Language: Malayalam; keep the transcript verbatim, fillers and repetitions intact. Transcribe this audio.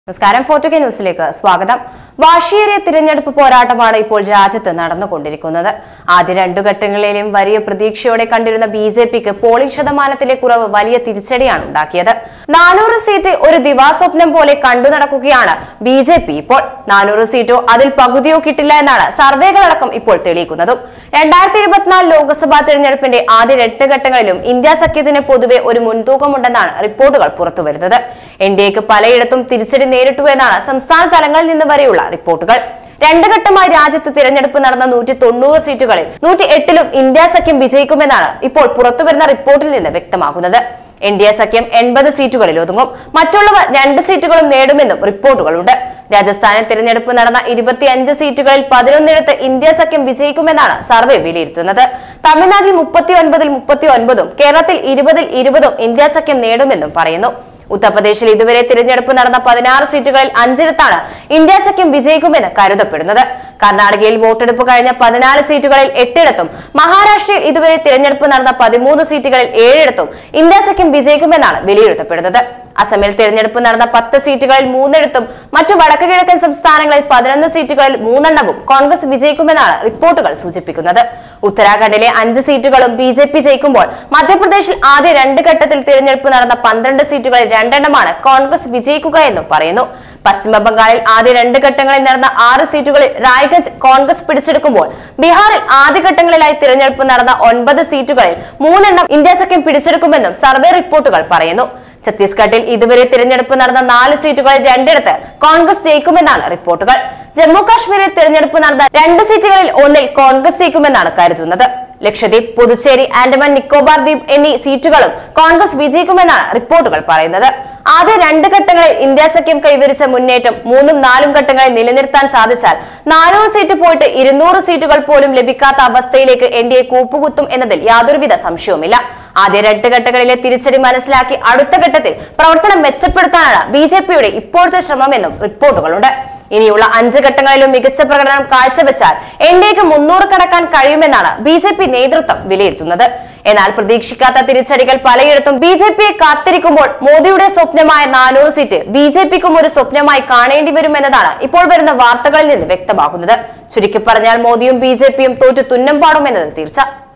നമസ്കാരം ഫോർട്ടുകെ ന്യൂസിലേക്ക് സ്വാഗതം. വാശിയേറിയ തിരഞ്ഞെടുപ്പ് പോരാട്ടമാണ് ഇപ്പോൾ രാജ്യത്ത് നടന്നുകൊണ്ടിരിക്കുന്നത്. ആദ്യ രണ്ടു ഘട്ടങ്ങളിലെയും വലിയ പ്രതീക്ഷയോടെ കണ്ടിരുന്ന ബി ജെ പിക്ക് പോളിംഗ് ശതമാനത്തിലെ കുറവ് വലിയ തിരിച്ചടിയാണ് ഉണ്ടാക്കിയത്. നാനൂറ് സീറ്റ് ഒരു ദിവാസ്വപ്നം പോലെ കണ്ടു നടക്കുകയാണ് ബി ജെ പി. ഇപ്പോൾ നാനൂറ് സീറ്റോ അതിൽ പകുതിയോ കിട്ടില്ല എന്നാണ് സർവേകളടക്കം ഇപ്പോൾ തെളിയിക്കുന്നതും. രണ്ടായിരത്തി ഇരുപത്തിനാല് ലോക്സഭാ തെരഞ്ഞെടുപ്പിന്റെ ആദ്യ രണ്ട് ഘട്ടങ്ങളിലും ഇന്ത്യ സഖ്യത്തിന് പൊതുവെ ഒരു മുൻതൂക്കമുണ്ടെന്നാണ് റിപ്പോർട്ടുകൾ പുറത്തുവരുന്നത്. എൻ ഡി എക്ക് പലയിടത്തും തിരിച്ചടി നേരിട്ടു എന്നാണ് സംസ്ഥാന തലങ്ങളിൽ നിന്ന് വരെയുള്ള റിപ്പോർട്ടുകൾ. രണ്ടു ഘട്ടമായി രാജ്യത്ത് തിരഞ്ഞെടുപ്പ് നടന്ന നൂറ്റി തൊണ്ണൂറ് സീറ്റുകളിൽ നൂറ്റി എട്ടിലും ഇന്ത്യ സഖ്യം വിജയിക്കുമെന്നാണ് ഇപ്പോൾ പുറത്തുവരുന്ന റിപ്പോർട്ടിൽ നിന്ന് വ്യക്തമാകുന്നത്. എൻ ഡി എ സഖ്യം എൺപത് സീറ്റുകളിൽ ഒതുങ്ങും, മറ്റുള്ളവർ രണ്ട് സീറ്റുകളും നേടുമെന്നും റിപ്പോർട്ടുകളുണ്ട്. രാജസ്ഥാനിൽ തിരഞ്ഞെടുപ്പ് നടന്ന ഇരുപത്തിയഞ്ച് സീറ്റുകളിൽ പതിനൊന്നിടത്ത് ഇന്ത്യ സഖ്യം വിജയിക്കുമെന്നാണ് സർവേ വിലയിരുത്തുന്നത്. തമിഴ്നാട്ടിൽ മുപ്പത്തി ഒൻപതിൽ മുപ്പത്തി ഒൻപതും കേരളത്തിൽ ഇരുപതിൽ ഇരുപതും ഇന്ത്യ സഖ്യം നേടുമെന്നും പറയുന്നു. ഉത്തർപ്രദേശിൽ ഇതുവരെ തിരഞ്ഞെടുപ്പ് നടന്ന പതിനാറ് സീറ്റുകളിൽ അഞ്ചിടത്താണ് ഇന്ത്യ സഖ്യം വിജയിക്കുമെന്ന് കരുതപ്പെടുന്നത്. കർണാടകയിൽ വോട്ടെടുപ്പ് കഴിഞ്ഞ പതിനാല് സീറ്റുകളിൽ എട്ടിടത്തും മഹാരാഷ്ട്രയിൽ ഇതുവരെ തിരഞ്ഞെടുപ്പ് നടന്ന പതിമൂന്ന് സീറ്റുകളിൽ ഏഴിടത്തും ഇന്ത്യ സഖ്യം വിജയിക്കുമെന്നാണ് വിലയിരുത്തപ്പെടുന്നത്. അസമിൽ തിരഞ്ഞെടുപ്പ് നടന്ന പത്ത് സീറ്റുകളിൽ മൂന്നിടത്തും മറ്റു വടക്കു കിഴക്കൻ സംസ്ഥാനങ്ങളിൽ പതിനൊന്ന് സീറ്റുകളിൽ മൂന്നെണ്ണവും കോൺഗ്രസ് വിജയിക്കുമെന്നാണ് റിപ്പോർട്ടുകൾ സൂചിപ്പിക്കുന്നത്. ഉത്തരാഖണ്ഡിലെ അഞ്ച് സീറ്റുകളും ബി ജെ പി ജയിക്കുമ്പോൾ മധ്യപ്രദേശിൽ ആദ്യ രണ്ട് ഘട്ടത്തിൽ തിരഞ്ഞെടുപ്പ് നടന്ന പന്ത്രണ്ട് സീറ്റുകളിൽ രണ്ടെണ്ണമാണ് കോൺഗ്രസ് വിജയിക്കുക എന്നും പറയുന്നു. പശ്ചിമ ബംഗാളിൽ ആദ്യ രണ്ട് ഘട്ടങ്ങളിൽ നടന്ന ആറ് സീറ്റുകളിൽ റായ്ഗഞ്ച് കോൺഗ്രസ് പിടിച്ചെടുക്കുമ്പോൾ ബീഹാറിൽ ആദ്യഘട്ടങ്ങളിലായി തിരഞ്ഞെടുപ്പ് നടന്ന ഒൻപത് സീറ്റുകളിൽ മൂന്നെണ്ണം ഇന്ത്യ സഖ്യം പിടിച്ചെടുക്കുമെന്നും സർവേ റിപ്പോർട്ടുകൾ പറയുന്നു. ഛത്തീസ്ഗഡിൽ ഇതുവരെ തിരഞ്ഞെടുപ്പ് നടന്ന നാല് സീറ്റുകളിൽ രണ്ടിടത്ത് കോൺഗ്രസ് ജയിക്കുമെന്നാണ് റിപ്പോർട്ടുകൾ. ജമ്മു കാശ്മീരിൽ തിരഞ്ഞെടുപ്പ് നടന്ന രണ്ട് സീറ്റുകളിൽ ഒന്നിൽ കോൺഗ്രസ് ജയിക്കുമെന്നാണ് കരുതുന്നത്. ലക്ഷദ്വീപ്, പുതുച്ചേരി, ആൻഡമാൻ നിക്കോബാർ ദ്വീപ് എന്നീ സീറ്റുകളും കോൺഗ്രസ് വിജയിക്കുമെന്നാണ് റിപ്പോർട്ടുകൾ പറയുന്നത്. ആദ്യ രണ്ട് ഘട്ടങ്ങളിൽ ഇന്ത്യ സഖ്യം കൈവരിച്ച മുന്നേറ്റം മൂന്നും നാലും ഘട്ടങ്ങളിൽ നിലനിർത്താൻ സാധിച്ചാൽ നാനൂറ് സീറ്റ് പോയിട്ട് ഇരുന്നൂറ് സീറ്റുകൾ പോലും ലഭിക്കാത്ത അവസ്ഥയിലേക്ക് എൻ ഡി എ കൂപ്പുകുത്തും എന്നതിൽ യാതൊരുവിധ സംശയവുമില്ല. ആദ്യ രണ്ട് ഘട്ടങ്ങളിലെ തിരിച്ചടി മനസ്സിലാക്കി അടുത്ത ഘട്ടത്തിൽ പ്രവർത്തനം മെച്ചപ്പെടുത്താനാണ് ബി ജെ പിയുടെ ഇപ്പോഴത്തെ ശ്രമമെന്നും റിപ്പോർട്ടുകളുണ്ട്. ഇനിയുള്ള അഞ്ച് ഘട്ടങ്ങളിലും മികച്ച പ്രകടനം കാഴ്ചവെച്ചാൽ എൻ ഡി എക്ക് മുന്നൂറ് കടക്കാൻ കഴിയുമെന്നാണ് ബി ജെ പി നേതൃത്വം വിലയിരുത്തുന്നത്. എന്നാൽ പ്രതീക്ഷിക്കാത്ത തിരിച്ചടികൾ പലയിടത്തും ബി ജെ പിയെ കാത്തിരിക്കുമ്പോൾ മോദിയുടെ സ്വപ്നമായ നാനൂറ് സീറ്റ് ബി ജെ പിക്കും ഒരു സ്വപ്നമായി കാണേണ്ടി വരുമെന്നതാണ് ഇപ്പോൾ വരുന്ന വാർത്തകളിൽ നിന്ന് വ്യക്തമാകുന്നത്. ചുരുക്കി പറഞ്ഞാൽ മോദിയും ബി ജെ പിയും തോറ്റു തുന്നം പാടുമെന്നത് തീർച്ച.